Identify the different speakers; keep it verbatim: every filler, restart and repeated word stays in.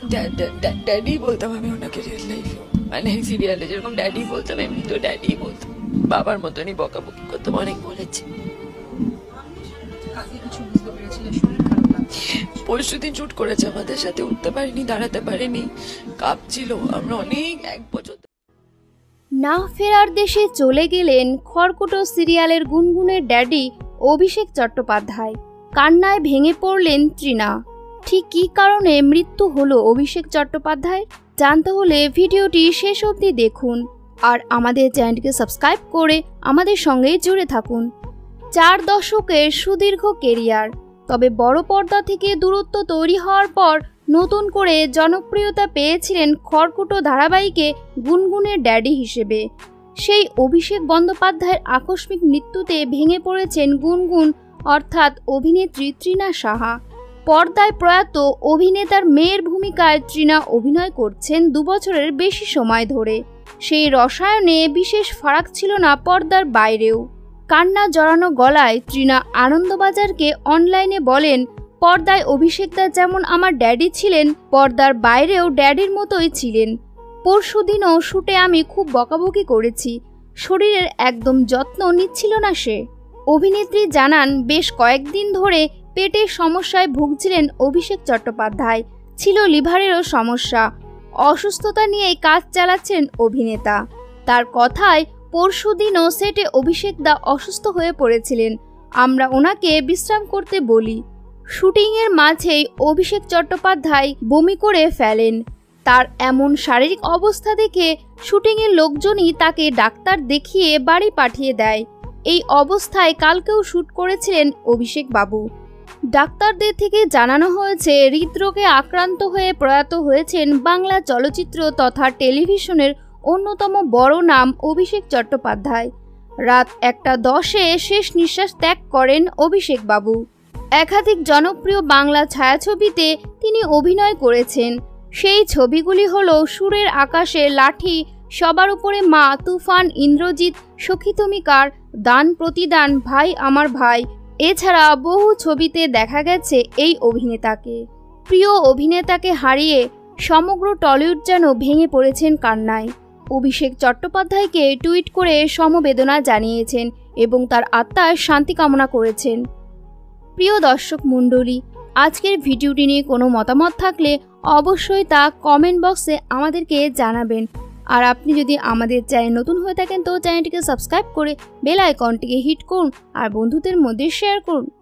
Speaker 1: Daddy বলতাম আমি ওনাকে, রিয়েল লাইফে মানে সিরিয়ালে যেরকম ড্যাডি বলতাম এমনি তো ড্যাডি বলতাম। বাবার মতনই বকাবকি করতাম, অনেক বলেছি। পরশু দিন শুট করেছে আমাদের সাথে, উঠতে পারিনি, দাঁড়াতে পারিনি, কাঁপছিল। আমরা অনেক এক বছর
Speaker 2: না ফেরার দেশে চলে গেলেন খড়কুটো সিরিয়ালের গুনগুনের ড্যাডি অভিষেক চট্টোপাধ্যায়। কান্নায় ভেঙে পড়লেন তৃণা। ঠিক কী কারণে মৃত্যু হলো অভিষেক চট্টোপাধ্যায়? জানতে হলে ভিডিওটি শেষ অবধি দেখুন আর আমাদের চ্যানেলটিকে সাবস্ক্রাইব করে আমাদের সঙ্গে জুড়ে থাকুন। চার দশকের সুদীর্ঘ কেরিয়ার, তবে বড় পর্দা থেকে দূরত্ব তৈরি হওয়ার পর নতুন করে জনপ্রিয়তা পেয়েছিলেন খড়কুটো ধারাবাহিকে গুনগুনের ড্যাডি হিসেবে। সেই অভিষেক বন্দ্যোপাধ্যায়ের আকস্মিক মৃত্যুতে ভেঙে পড়েছেন গুনগুন অর্থাৎ অভিনেত্রী তৃণা সাহা। পর্দায় প্রয়াত অভিনেতার মেয়ের ভূমিকায় তৃণা অভিনয় করছেন দুবছরের বেশি সময় ধরে। সেই রসায়নে বিশেষ ফারাক ছিল না পর্দার বাইরেও। কান্না জড়ানো গলায় তৃণা আনন্দবাজারকে অনলাইনে বলেন, পর্দায় অভিষেকদা যেমন আমার ড্যাডি ছিলেন, পর্দার বাইরেও ড্যাডির মতোই ছিলেন। পরশুদিনও শুটে আমি খুব বকাবকি করেছি, শরীরের একদম যত্ন নিচ্ছিল না সে। অভিনেত্রী জানান, বেশ কয়েকদিন ধরে পেটের সমস্যায় ভুগছিলেন অভিষেক চট্টোপাধ্যায়, ছিল লিভারেরও সমস্যা। অসুস্থতা নিয়েই কাজ চালাচ্ছেন অভিনেতা। তার কথায় পরশুদিনও সেটে অভিষেকদা অসুস্থ হয়ে পড়েছিলেন, আমরা ওনাকে বিশ্রাম করতে বলি। শুটিংয়ের মাঝেই অভিষেক চট্টোপাধ্যায় বমি করে ফেলেন। তার এমন শারীরিক অবস্থা দেখে শুটিংয়ের লোকজনই তাকে ডাক্তার দেখিয়ে বাড়ি পাঠিয়ে দেয়। এই অবস্থায় কালকেও শ্যুট করেছিলেন অভিষেক বাবু। ডাক্তারদের থেকে জানানো হয়েছে হৃদরোগে আক্রান্ত হয়ে প্রয়াত হয়েছেন বাংলা চলচ্চিত্র তথা টেলিভিশনের অন্যতম বড় নাম অভিষেক চট্টোপাধ্যায়। রাত একটা দশে শেষ নিঃশ্বাস ত্যাগ করেন অভিষেক বাবু। একাধিক জনপ্রিয় বাংলা ছায়াছবিতে তিনি অভিনয় করেছেন। সেই ছবিগুলি হল সুরের আকাশে, লাঠি, সবার উপরে মা, তুফান, ইন্দ্রজিৎ, সখী তুমি কার, দান প্রতিদান, ভাই আমার ভাই। এছাড়া বহু ছবিতে দেখা গেছে এই অভিনেতাকে। প্রিয় অভিনেতাকে হারিয়ে সমগ্র টলিউড যেন ভেঙে পড়েছেন কান্নায়। অভিষেক চট্টোপাধ্যায়কে টুইট করে সমবেদনা জানিয়েছেন এবং তার আত্মার শান্তি কামনা করেছেন। প্রিয় দর্শক মণ্ডলী, আজকের ভিডিওটি নিয়ে কোনো মতামত থাকলে অবশ্যই তা কমেন্ট বক্সে আমাদেরকে জানাবেন। আর আপনি যদি আমাদের চ্যানেল নতুন হয়ে থাকেন তো চ্যানেলটিকে সাবস্ক্রাইব করে বেল আইকনটিকে হিট করুন আর বন্ধুদের মধ্যে শেয়ার করুন।